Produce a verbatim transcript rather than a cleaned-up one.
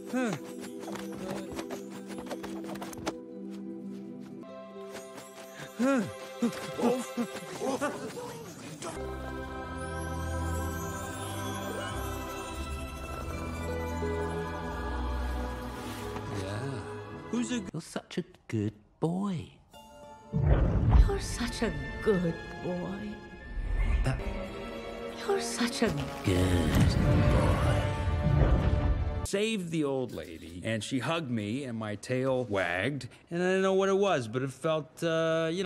Who's a... You're such a good boy. You're such a good boy. That... You're such a Good boy. Saved the old lady, and she hugged me, and my tail wagged, and I didn't know what it was, but it felt, uh, you know...